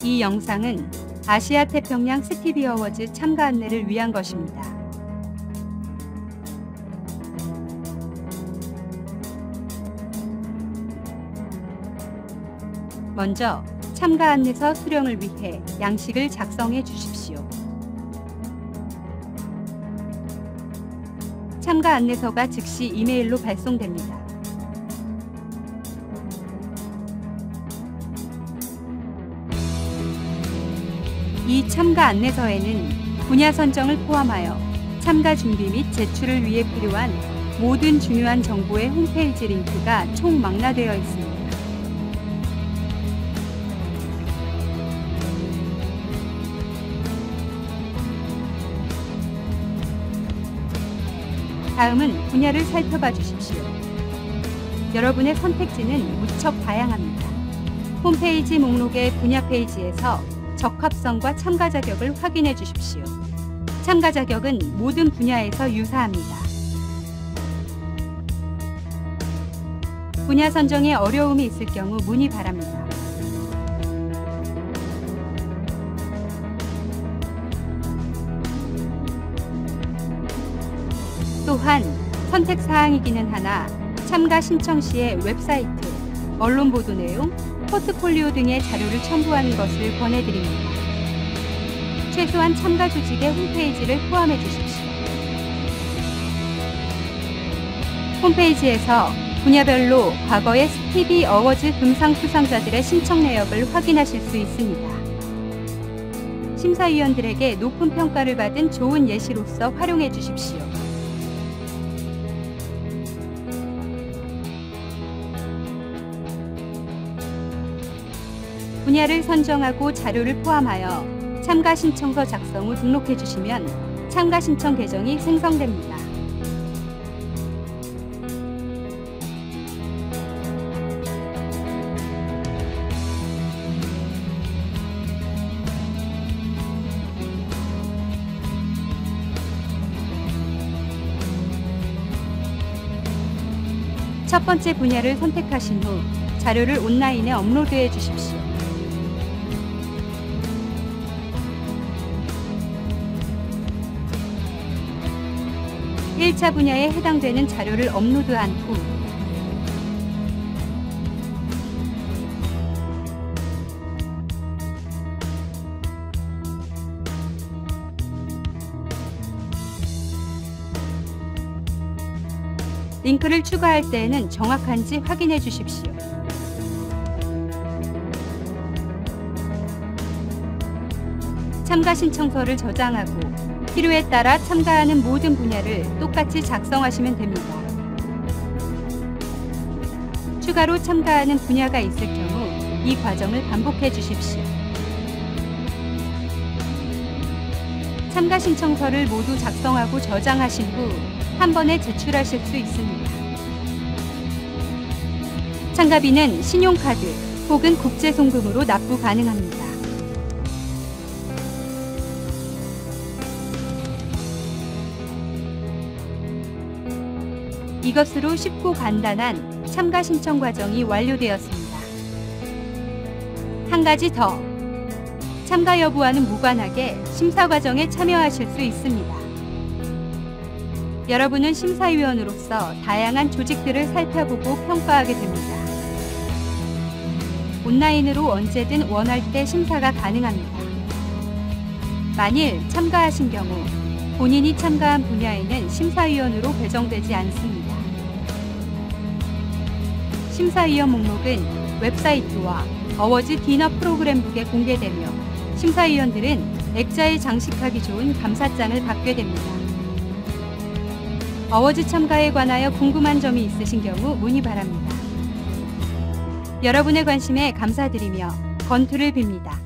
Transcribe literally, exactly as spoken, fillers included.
이 영상은 아시아 태평양 스티비 어워즈 참가 안내를 위한 것입니다. 먼저 참가 안내서 수령을 위해 양식을 작성해 주십시오. 참가 안내서가 즉시 이메일로 발송됩니다. 이 참가 안내서에는 분야 선정을 포함하여 참가 준비 및 제출을 위해 필요한 모든 중요한 정보의 홈페이지 링크가 총망라되어 있습니다. 다음은 분야를 살펴봐 주십시오. 여러분의 선택지는 무척 다양합니다. 홈페이지 목록의 분야 페이지에서 적합성과 참가 자격을 확인해 주십시오. 참가 자격은 모든 분야에서 유사합니다. 분야 선정에 어려움이 있을 경우 문의 바랍니다. 또한 선택사항이기는 하나 참가 신청 시에 웹사이트, 언론 보도 내용, 포트폴리오 등의 자료를 첨부하는 것을 권해드립니다. 최소한 참가 조직의 홈페이지를 포함해 주십시오. 홈페이지에서 분야별로 과거의 스티비 어워즈 금상 수상자들의 신청 내역을 확인하실 수 있습니다. 심사위원들에게 높은 평가를 받은 좋은 예시로서 활용해 주십시오. 분야를 선정하고 자료를 포함하여 참가 신청서 작성 후 등록해 주시면 참가 신청 계정이 생성됩니다. 첫 번째 분야를 선택하신 후 자료를 온라인에 업로드해 주십시오. 일 차 분야에 해당되는 자료를 업로드한 후 링크를 추가할 때에는 정확한지 확인해 주십시오. 참가 신청서를 저장하고 필요에 따라 참가하는 모든 분야를 똑같이 작성하시면 됩니다. 추가로 참가하는 분야가 있을 경우 이 과정을 반복해 주십시오. 참가 신청서를 모두 작성하고 저장하신 후 한 번에 제출하실 수 있습니다. 참가비는 신용카드 혹은 국제송금으로 납부 가능합니다. 이것으로 쉽고 간단한 참가 신청 과정이 완료되었습니다. 한 가지 더! 참가 여부와는 무관하게 심사 과정에 참여하실 수 있습니다. 여러분은 심사위원으로서 다양한 조직들을 살펴보고 평가하게 됩니다. 온라인으로 언제든 원할 때 심사가 가능합니다. 만일 참가하신 경우 본인이 참가한 분야에는 심사위원으로 배정되지 않습니다. 심사위원 목록은 웹사이트와 어워즈 디너 프로그램북에 공개되며 심사위원들은 액자에 장식하기 좋은 감사장을 받게 됩니다. 어워즈 참가에 관하여 궁금한 점이 있으신 경우 문의 바랍니다. 여러분의 관심에 감사드리며 건투를 빕니다.